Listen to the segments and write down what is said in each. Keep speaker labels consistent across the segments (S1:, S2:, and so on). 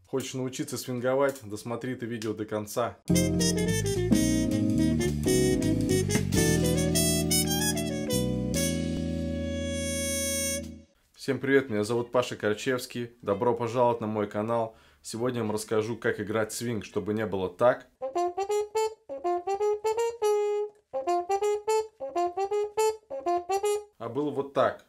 S1: Хочешь научиться свинговать? Досмотри это видео до конца. Всем привет, меня зовут Паша Корчевский. Добро пожаловать на мой канал. Сегодня я вам расскажу, как играть свинг, чтобы не было так, а было вот так.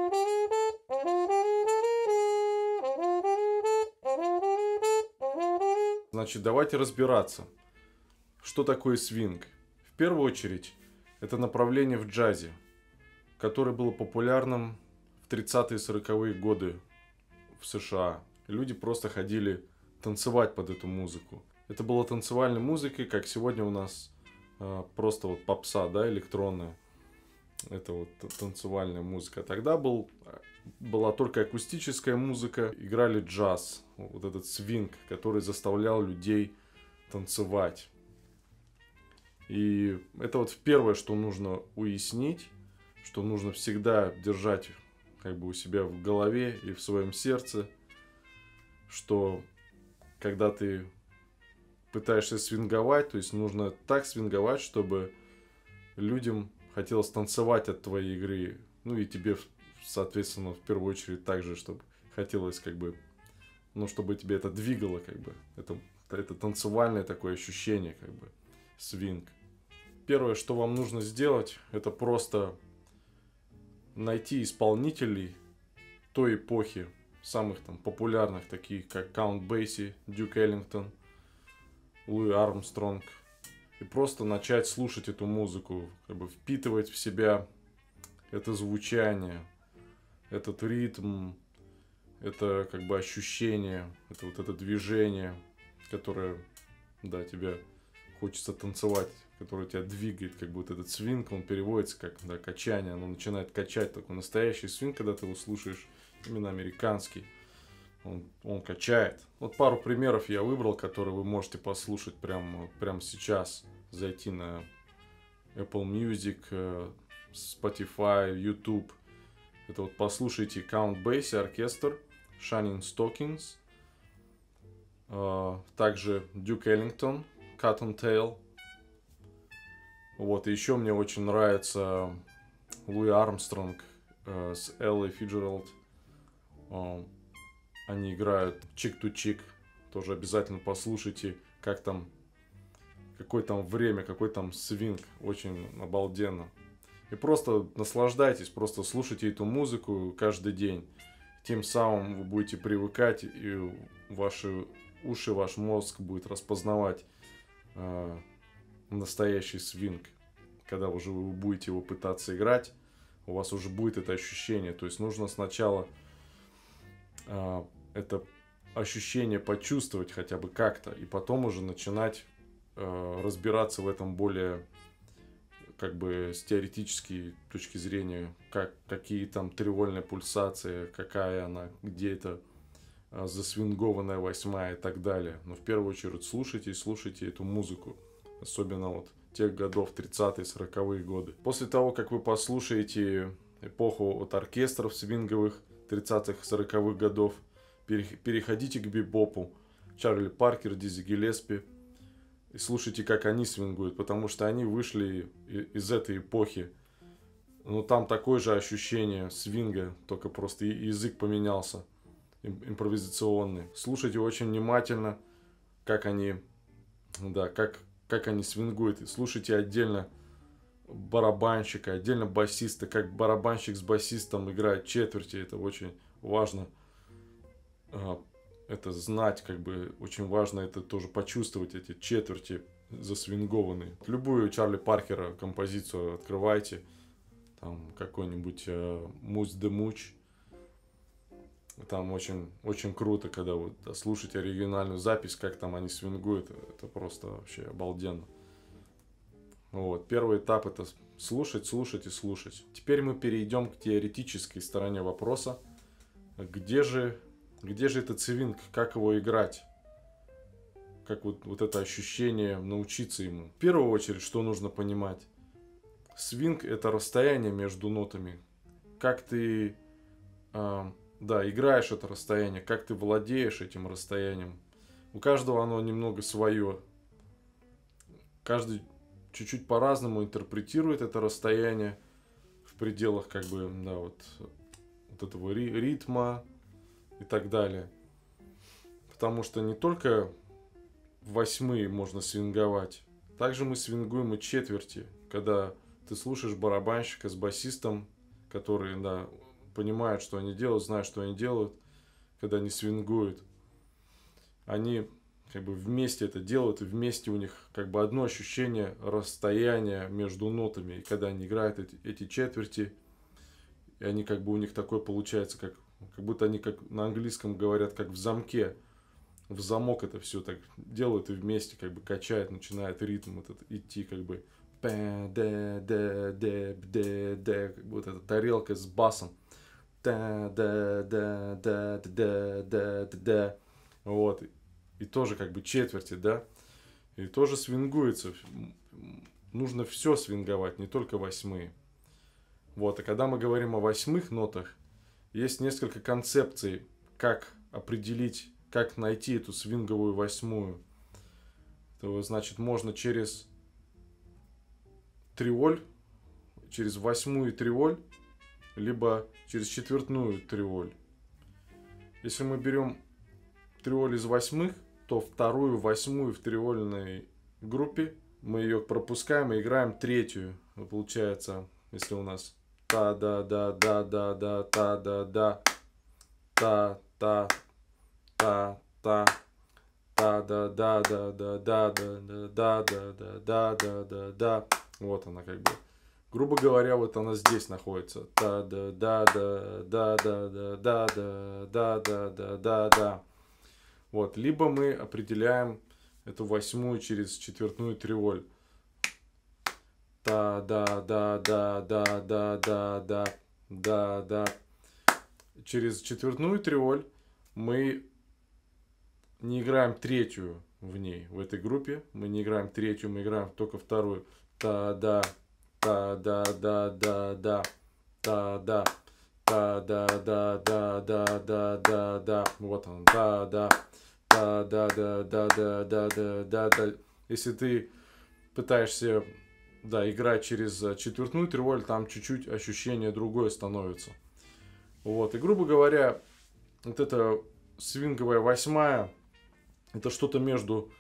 S1: Значит, давайте разбираться, что такое свинг. В первую очередь, это направление в джазе, которое было популярным в 30-е и 40-е годы в США. Люди просто ходили танцевать под эту музыку. Это была танцевальной музыкой, как сегодня у нас просто вот попса, да, электронная. Это вот танцевальная музыка. Тогда была только акустическая музыка, играли джаз, вот этот свинг, который заставлял людей танцевать. И это вот первое, что нужно уяснить, что нужно всегда держать как бы у себя в голове и в своем сердце, что когда ты пытаешься свинговать, то есть нужно так свинговать, чтобы людям хотелось танцевать от твоей игры, ну и тебе, соответственно, в первую очередь также, чтобы хотелось как бы, ну, чтобы тебе это двигало, как бы, это танцевальное такое ощущение, как бы, свинг. Первое, что вам нужно сделать, это просто найти исполнителей той эпохи, самых там популярных, таких как Count Basie, Duke Ellington, Луи Армстронг, и просто начать слушать эту музыку, как бы впитывать в себя это звучание, этот ритм, это как бы ощущение, это вот это движение, которое, да, тебе хочется танцевать, которое тебя двигает, как бы вот этот свинг, он переводится как, да, качание, оно начинает качать, такой настоящий свинг, когда ты его слушаешь, именно американский. Он качает. Вот пару примеров я выбрал, которые вы можете послушать прямо сейчас. Зайти на Apple Music, Spotify, YouTube. Это вот послушайте Count Basie оркестр, Shining Stockings. Также Duke Ellington, Cottontail. Вот, и еще мне очень нравится Луи Армстронг с Эллой Фиджеральд. Они играют Chick to Chick. Тоже обязательно послушайте, как там, какое там время, какой там свинг. Очень обалденно. И просто наслаждайтесь, просто слушайте эту музыку каждый день. Тем самым вы будете привыкать, и ваши уши, ваш мозг будет распознавать настоящий свинг. Когда уже вы будете его пытаться играть, у вас уже будет это ощущение. То есть нужно сначала это ощущение почувствовать хотя бы как-то, и потом уже начинать разбираться в этом более как бы с теоретической точки зрения, какие там тривольная пульсация, какая она, где это засвингованная восьмая и так далее. Но в первую очередь слушайте эту музыку, особенно вот тех годов 30-е, 40-е годы. После того, как вы послушаете эпоху от оркестров свинговых 30-х, 40-х годов, переходите к бибопу, Чарли Паркер, Дизи Гиллеспи, и слушайте, как они свингуют, потому что они вышли из этой эпохи. Ну, там такое же ощущение свинга, только просто язык поменялся, импровизационный. Слушайте очень внимательно, как они, да, как они свингуют. И слушайте отдельно барабанщика, отдельно басиста, как барабанщик с басистом играет четверти. Это очень важно. Это знать, как бы очень важно это тоже почувствовать, эти четверти засвингованные. Любую Чарли Паркера композицию открывайте, там какой-нибудь Муч де Муч. Там очень круто, когда вот слушать оригинальную запись, как там они свингуют, это просто вообще обалденно. Вот. Первый этап — это слушать, слушать и слушать. Теперь мы перейдем к теоретической стороне вопроса. Где же этот свинг, как его играть? Как вот это ощущение, научиться ему? В первую очередь, что нужно понимать? Свинг — это расстояние между нотами. Как ты играешь это расстояние, как ты владеешь этим расстоянием. У каждого оно немного свое. Каждый чуть-чуть по-разному интерпретирует это расстояние в пределах, как бы, да, вот этого ритма и так далее. Потому что не только в восьмые можно свинговать, также мы свингуем и четверти, когда ты слушаешь барабанщика с басистом, которые, да, понимают, что они делают, знают, что они делают, когда они свингуют. Они как бы вместе это делают, и вместе у них как бы одно ощущение расстояния между нотами. И когда они играют эти четверти, и они как бы у них такое получается, как будто они как на английском говорят, как в замке. В замок это все так делают и вместе как бы качает, начинает ритм этот идти, как бы вот эта тарелка с басом. Вот. И тоже как бы четверти, да. И тоже свингуется. Нужно все свинговать, не только восьмые. Вот. А когда мы говорим о восьмых нотах, есть несколько концепций, как определить, как найти эту свинговую восьмую. То, значит, можно через триоль, через восьмую триоль, либо через четвертную триоль. Если мы берем триоль из восьмых, то вторую восьмую в триольной группе мы ее пропускаем и играем третью. Получается, если у нас та-да-да-да-да-да, та-да-да, та-та, та-та, та-да-да-да-да-да-да-да-да-да-да-да-да. Вот она как бы. Грубо говоря, вот она здесь находится. Та-да-да-да-да-да-да-да-да-да-да-да. Вот. Либо мы определяем эту восьмую через четвертную триоль. Та-да-да-да-да-да-да-да-да. Через четвертную триоль мы не играем третью в ней, в этой группе. Мы не играем третью, мы играем только вторую. Та-да, та-да-да-да-да, та-да, та-да-да-да-да-да-да-да. Вот он, та-да, та-да-да-да-да-да-да-да. Если ты пытаешься, да, играть через четвертную триоль, там чуть-чуть ощущение другое становится. Вот, и грубо говоря, вот эта свинговая восьмая, это что-то между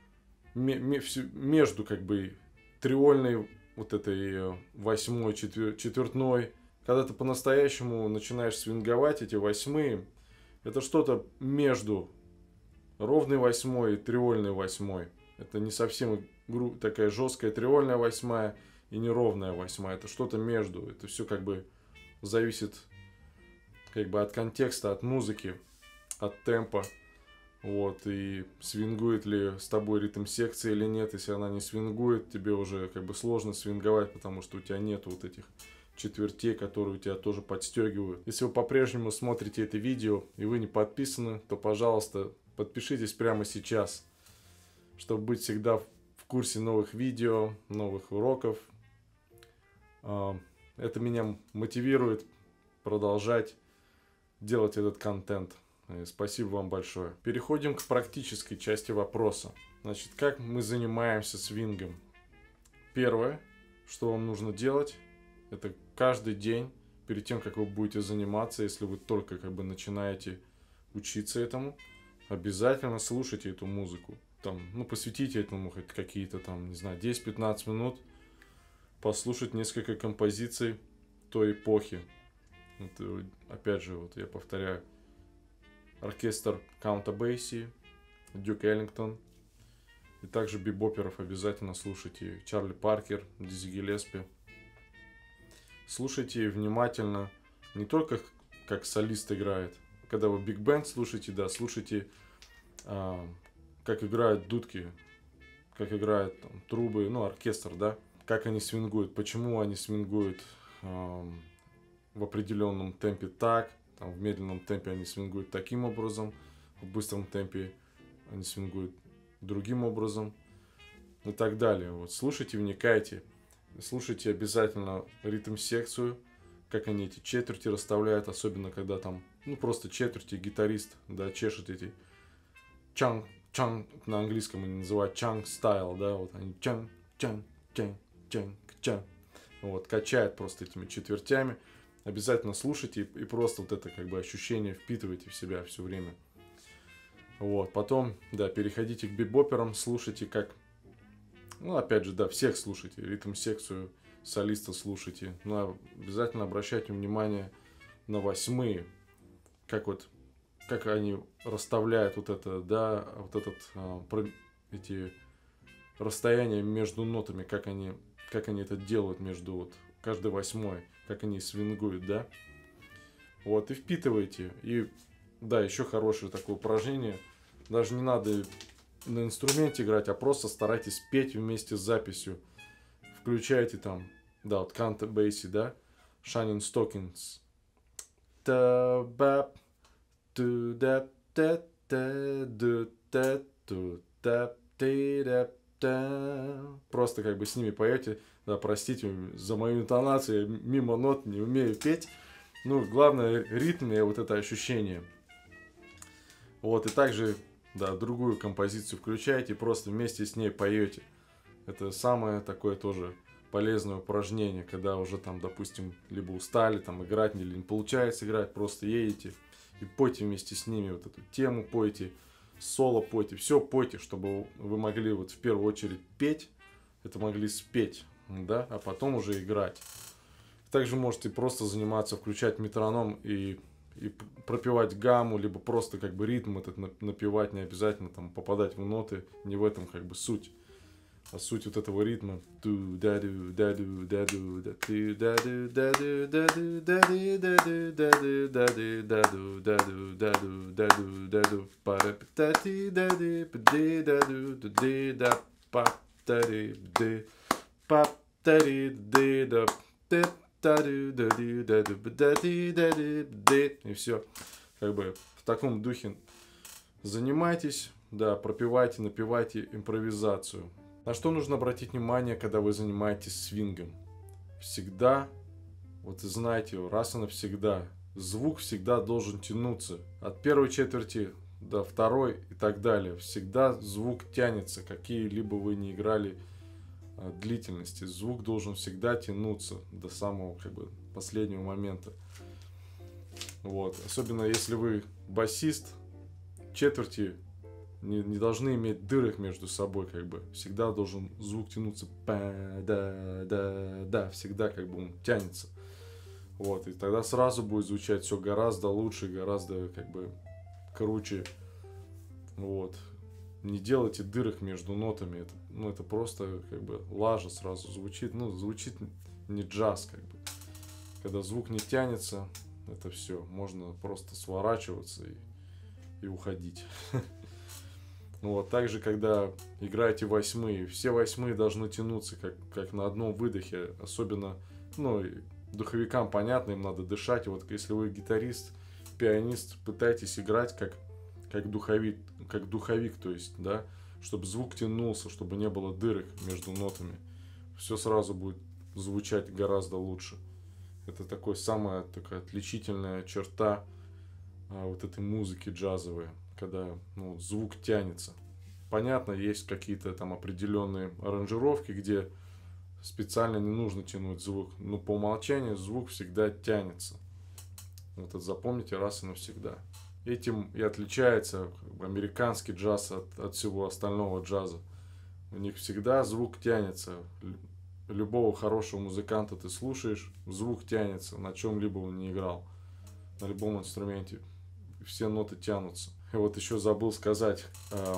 S1: как бы триольной вот этой восьмой, четвертной. Когда ты по-настоящему начинаешь свинговать эти восьмые, это что-то между ровной восьмой и триольной восьмой. Это не совсем такая жесткая триольная восьмая и неровная восьмая. Это что-то между. Это все как бы зависит как бы от контекста, от музыки, от темпа. Вот, и свингует ли с тобой ритм секции или нет. Если она не свингует, тебе уже как бы сложно свинговать, потому что у тебя нет вот этих четвертей, которые у тебя тоже подстегивают. Если вы по-прежнему смотрите это видео и вы не подписаны, то, пожалуйста, подпишитесь прямо сейчас, чтобы быть всегда в курсе новых видео, новых уроков. Это меня мотивирует продолжать делать этот контент. Спасибо вам большое. Переходим к практической части вопроса. Значит, как мы занимаемся свингом? Первое, что вам нужно делать, это каждый день, перед тем, как вы будете заниматься, если вы только как бы начинаете учиться этому, обязательно слушайте эту музыку. Там, посвятите этому хоть какие-то там, не знаю, 10-15 минут, послушать несколько композиций той эпохи. Это, опять же, вот я повторяю, оркестр Каунта Бейси, Дюк Эллингтон. И также бибоперов обязательно слушайте. Чарли Паркер, Дизи Гиллеспи. Слушайте внимательно. Не только как солист играет. Когда вы биг-бенд слушаете, да, слушайте, как играют дудки, как играют там, трубы, оркестр, да. Как они свингуют, почему они свингуют в определенном темпе так. Там, в медленном темпе они свингуют таким образом, в быстром темпе они свингуют другим образом и так далее. Вот, слушайте, вникайте, слушайте обязательно ритм-секцию, как они эти четверти расставляют, особенно когда там, просто четверти, гитарист, да, чешет эти чанг, чанг, на английском они называют чанг стайл, да, вот они чанг, чанг, чанг, чанг, чанг. Вот, качает просто этими четвертями. Обязательно слушайте и просто вот это как бы ощущение впитывайте в себя все время. Вот, потом, да, переходите к бибоперам, слушайте как, ну, опять же, да, всех слушайте, ритм-секцию солиста слушайте, но обязательно обращайте внимание на восьмые, как вот, как они расставляют вот это, да, вот эти расстояния между нотами, как они это делают между вот каждой восьмой, как они свингуют, да. Вот, и впитывайте. И, да, еще хорошее такое упражнение. Даже не надо на инструменте играть, а просто старайтесь петь вместе с записью. Включайте там, да, вот Count Basie, да, Shining Stockings. Та-бап, ту-дап, просто как бы с ними поете. Да, простите за мою интонацию, я мимо нот не умею петь. Ну, главное ритм и вот это ощущение. Вот, и также, да, другую композицию включаете, просто вместе с ней поете. Это самое такое тоже полезное упражнение, когда уже там, допустим, либо устали там играть, или не получается играть, просто едете и пойте вместе с ними вот эту тему, пойте, соло пойте, все пойте, чтобы вы могли вот в первую очередь петь, это могли спеть, да, а потом уже играть. Также можете просто заниматься, включать метроном и пропевать гамму, либо просто как бы ритм этот напевать, не обязательно там попадать в ноты, не в этом как бы суть. А суть вот этого ритма. И все. Как бы в таком духе занимайтесь, да, пропевайте, напевайте импровизацию. На что нужно обратить внимание, когда вы занимаетесь свингом? Всегда, вот знаете, раз и навсегда, звук всегда должен тянуться. От первой четверти до второй и так далее. Всегда звук тянется, какие-либо вы не играли длительности. Звук должен всегда тянуться до самого как бы последнего момента. Вот. Особенно если вы басист, четверти не должны иметь дырок между собой, как бы. Всегда должен звук тянуться. Да, всегда как бы он тянется. Вот. И тогда сразу будет звучать все гораздо лучше, гораздо как бы круче. Вот. Не делайте дырок между нотами. Это просто как бы лажа сразу звучит. Ну, звучит не джаз, как бы. Когда звук не тянется, это все. Можно просто сворачиваться и уходить. Вот, также, когда играете восьмые, все восьмые должны тянуться как на одном выдохе. Особенно, ну, духовикам понятно, им надо дышать. И вот если вы гитарист, пианист, пытайтесь играть как духовик, то есть, да, чтобы звук тянулся, чтобы не было дырок между нотами. Все сразу будет звучать гораздо лучше. Это самая такая отличительная черта вот этой музыки джазовой, когда звук тянется. Понятно, есть какие-то там определенные аранжировки, где специально не нужно тянуть звук, но по умолчанию звук всегда тянется. Вот это запомните раз и навсегда. Этим и отличается американский джаз от всего остального джаза. У них всегда звук тянется. Любого хорошего музыканта ты слушаешь, звук тянется, на чем-либо он не играл, на любом инструменте. Все ноты тянутся. И вот еще забыл сказать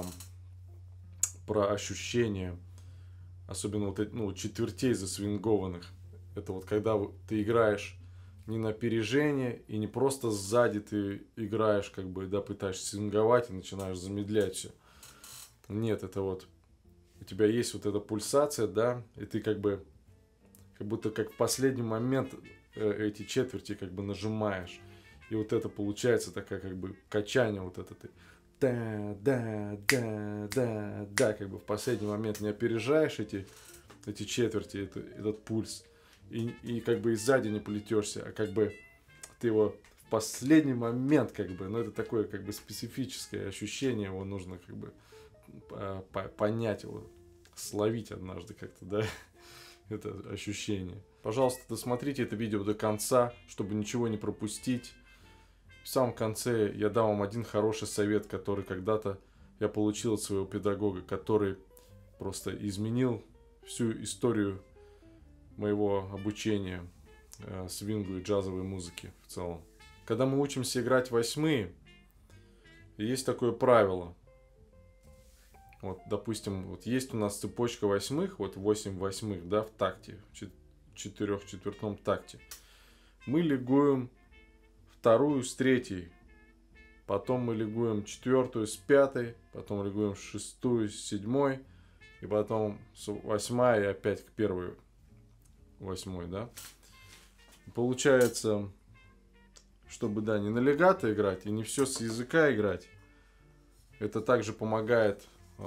S1: про ощущения, особенно четвертей засвингованных. Это вот когда ты играешь не на опережение и не просто сзади ты играешь, как бы, да, пытаешься свинговать и начинаешь замедлять все. Нет, это вот у тебя есть вот эта пульсация, да, и ты как будто как в последний момент эти четверти как бы нажимаешь. И вот это получается такая как бы качание вот это ты. Да, как бы в последний момент не опережаешь эти четверти, этот пульс. И как бы и сзади не плетешься, а как бы ты его в последний момент как бы, это такое как бы специфическое ощущение, его нужно как бы понять его, словить однажды как-то, да, это ощущение. Пожалуйста, досмотрите это видео до конца, чтобы ничего не пропустить. В самом конце я дам вам один хороший совет, который когда-то я получил от своего педагога, который просто изменил всю историю моего обучения свингу и джазовой музыке в целом. Когда мы учимся играть восьмые, есть такое правило. Вот, допустим, вот есть у нас цепочка восьмых, вот 8 восьмых, да, в такте, в 4/4 такте. Мы лигуем вторую с третьей, потом мы лигуем четвертую с пятой, потом лигуем шестую с седьмой, и потом восьмая и опять к первой восьмой, да. Получается, чтобы, да, не на легато играть и не все с языка играть, это также помогает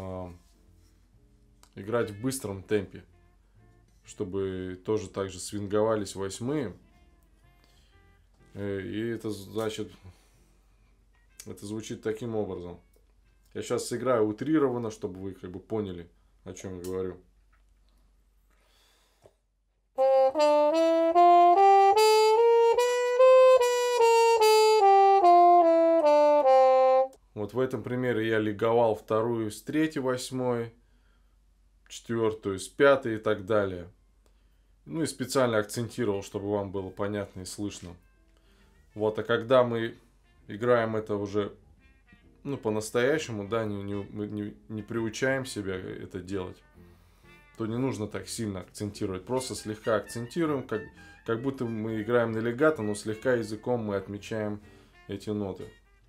S1: играть в быстром темпе, чтобы тоже так же свинговались восьмые. И это значит, это звучит таким образом. Я сейчас сыграю утрированно, чтобы вы как бы поняли, о чем я говорю. Вот в этом примере я лиговал вторую с третьей восьмой, четвертую с пятой и так далее. Ну и специально акцентировал, чтобы вам было понятно и слышно. Вот, а когда мы играем это уже, ну, по-настоящему, да, мы не приучаем себя это делать, то не нужно так сильно акцентировать. Просто слегка акцентируем, как будто мы играем на легато, но слегка языком мы отмечаем эти ноты.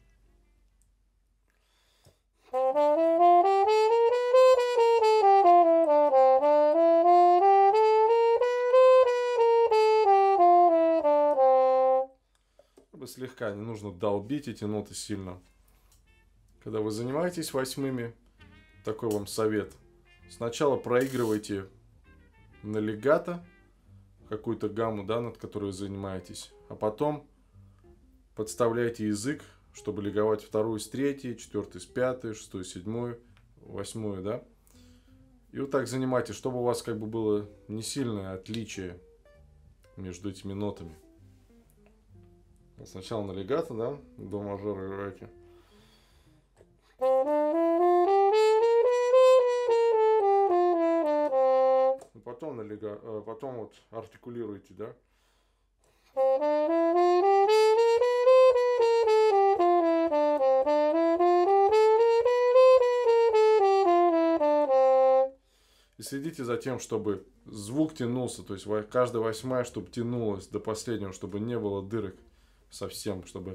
S1: Слегка, не нужно долбить эти ноты сильно. Когда вы занимаетесь восьмыми, такой вам совет. Сначала проигрывайте на легато какую-то гамму, да, над которой вы занимаетесь, а потом подставляйте язык, чтобы лиговать вторую с третьей, четвертую с пятой, шестую с седьмой, восьмую, да. И вот так занимайтесь, чтобы у вас как бы было не сильное отличие между этими нотами. Сначала на легато, да, до мажора играете. Потом на легато, потом вот артикулируете, да. И следите за тем, чтобы звук тянулся, то есть каждая восьмая, чтобы тянулась до последнего, чтобы не было дырок совсем, чтобы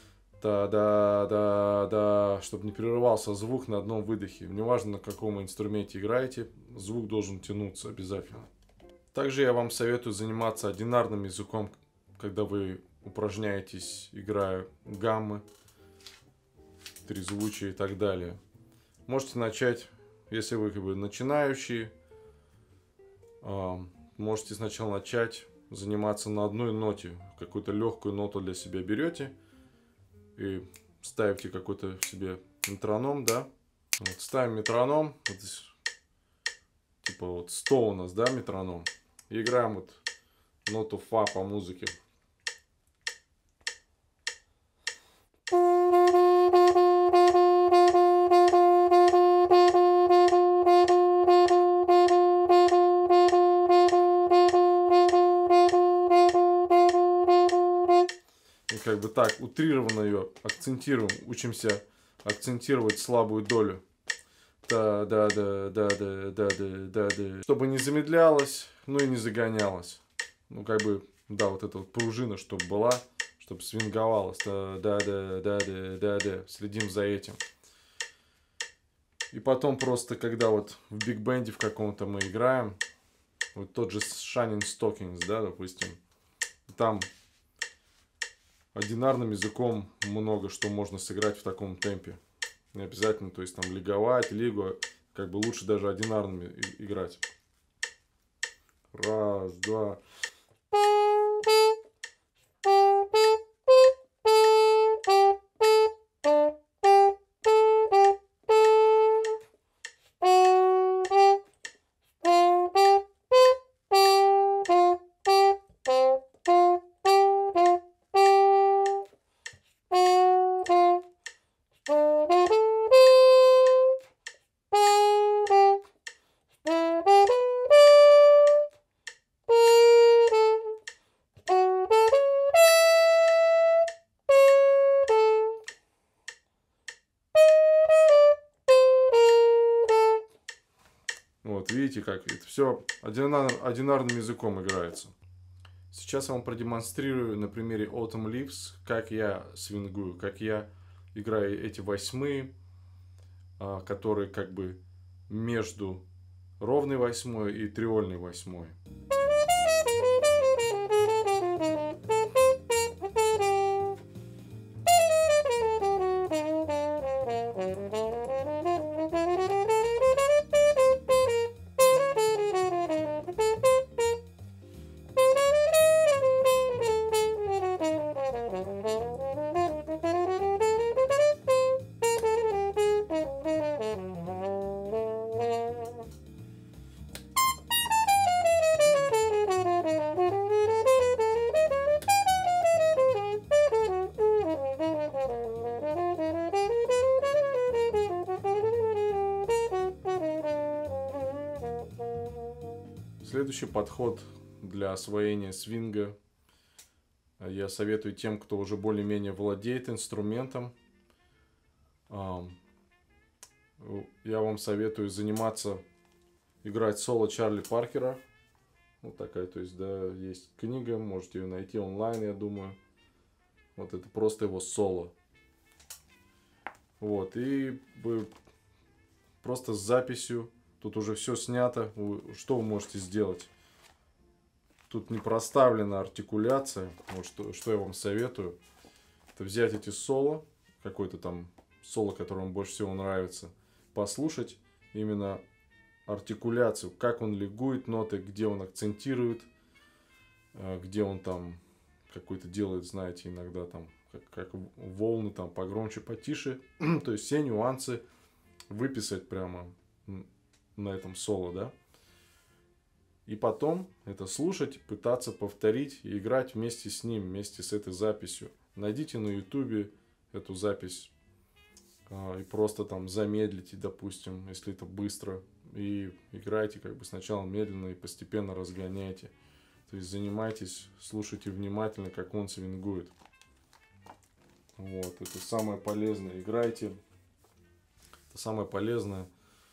S1: да, чтобы не прерывался звук на одном выдохе. Неважно, на каком инструменте играете, звук должен тянуться обязательно. Также я вам советую заниматься одинарным языком, когда вы упражняетесь, играя гаммы, трезвучие и так далее. Можете начать, если вы как бы начинающие, можете сначала начать заниматься на одной ноте. Какую-то легкую ноту для себя берете и ставите какой-то себе метроном, да. Вот ставим метроном, вот здесь, типа вот 100 у нас, да, метроном. И играем вот ноту фа по музыке. Как бы так, утрированно ее акцентируем, учимся акцентировать слабую долю. Чтобы не замедлялось, ну и не загонялось. Ну, как бы, да, вот эта вот пружина, чтобы была, чтобы свинговалась. Следим за этим. И потом просто, когда вот в биг-бенде в каком-то мы играем, вот тот же Shining Stockings, да, допустим, там одинарным языком много что можно сыграть в таком темпе. Не обязательно, то есть там лиговать, лигу, как бы лучше даже одинарными играть. Раз, два. Вот, видите, как это все одинарным языком играется. Сейчас я вам продемонстрирую на примере Autumn Leaves, как я свингую, как я играю эти восьмые, которые как бы между ровной восьмой и триольной восьмой. Следующий подход для освоения свинга я советую тем, кто уже более-менее владеет инструментом. Я вам советую заниматься, играть соло Чарли Паркера. Вот такая, то есть, да, есть книга, можете ее найти онлайн, я думаю. Вот это просто его соло. Вот, и вы просто с записью. Тут уже все снято. Что вы можете сделать? Тут не проставлена артикуляция. Вот что я вам советую. Это взять эти соло. Какой-то там соло, который вам больше всего нравится. Послушать именно артикуляцию. Как он лигует ноты, где он акцентирует. Где он там какой-то делает, знаете, иногда там как волны там погромче, потише. То есть все нюансы выписать прямо на этом соло, да. И потом это слушать, пытаться повторить и играть вместе с ним, вместе с этой записью. Найдите на ютубе эту запись и просто там замедлите, допустим, если это быстро. И играйте как бы сначала медленно и постепенно разгоняйте. То есть занимайтесь, слушайте внимательно, как он свингует. Вот, это самое полезное. Играйте. Это самое полезное.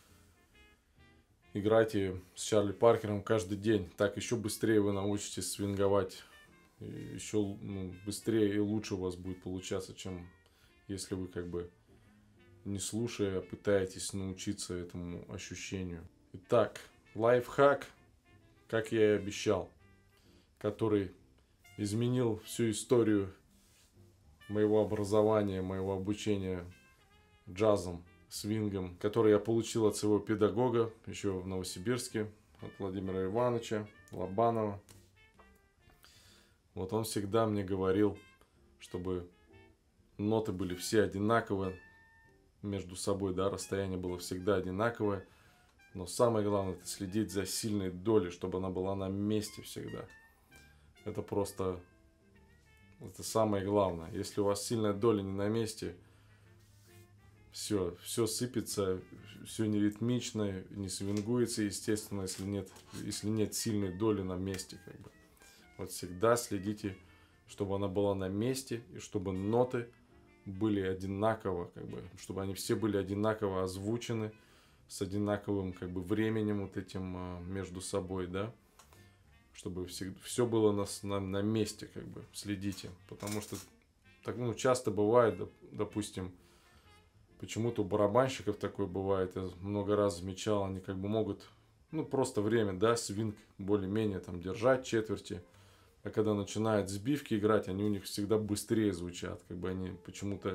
S1: Играйте с Чарли Паркером каждый день. Так еще быстрее вы научитесь свинговать. И еще быстрее и лучше у вас будет получаться, чем если вы как бы не слушая, пытаетесь научиться этому ощущению. Итак, лайфхак, как я и обещал, который изменил всю историю моего образования, моего обучения джазом, свингом, который я получил от своего педагога еще в Новосибирске, от Владимира Ивановича Лобанова. Вот он всегда мне говорил, чтобы ноты были все одинаковые между собой, да, расстояние было всегда одинаковое. Но самое главное, это следить за сильной долей, чтобы она была на месте всегда. Это просто, это самое главное. Если у вас сильная доля не на месте, все сыпется, все неритмично, не свингуется, естественно, если нет сильной доли на месте, как бы. Вот всегда следите, чтобы она была на месте, и чтобы ноты были одинаково, как бы, чтобы они все были одинаково озвучены, с одинаковым как бы временем вот этим между собой, да, чтобы все было на месте, как бы, следите, потому что так, часто бывает, допустим, почему-то у барабанщиков такое бывает, я много раз замечал, они как бы могут, просто время, да, свинг более-менее там держать четверти, а когда начинают сбивки играть, они у них всегда быстрее звучат, как бы они почему-то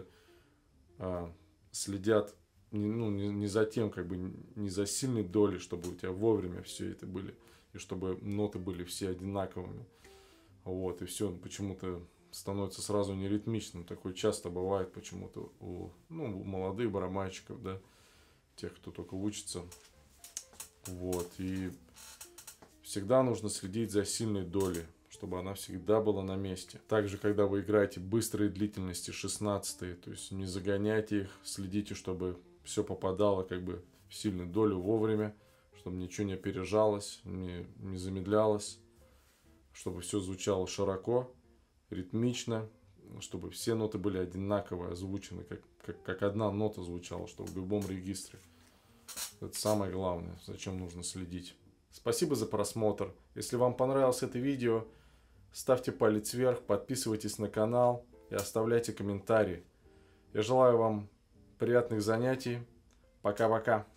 S1: следят не за тем, как бы не за сильной долей, чтобы у тебя вовремя все это были, и чтобы ноты были все одинаковыми, вот, и все почему-то становится сразу неритмичным. Такое часто бывает почему-то у молодых барабанщиков, да, тех, кто только учится. Вот, и всегда нужно следить за сильной долей, чтобы она всегда была на месте. Также, когда вы играете быстрые длительности, 16-е, то есть не загоняйте их, следите, чтобы все попадало как бы в сильную долю вовремя, чтобы ничего не опережалось, не замедлялось, чтобы все звучало широко, ритмично, чтобы все ноты были одинаково озвучены, как одна нота звучала, чтобы в любом регистре. Это самое главное, зачем нужно следить. Спасибо за просмотр. Если вам понравилось это видео, ставьте палец вверх, подписывайтесь на канал и оставляйте комментарии. Я желаю вам приятных занятий. Пока-пока.